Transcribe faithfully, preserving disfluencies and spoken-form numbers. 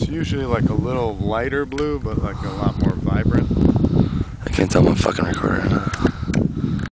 usually like a little lighter blue, but like a lot more vibrant. I can't tell my fucking recorder.